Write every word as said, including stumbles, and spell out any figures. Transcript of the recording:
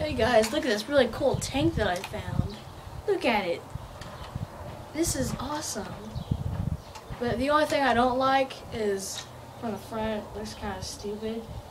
Hey guys, look at this really cool tank that I found. Look at it. This is awesome. But the only thing I don't like is from the front, it looks kind of stupid.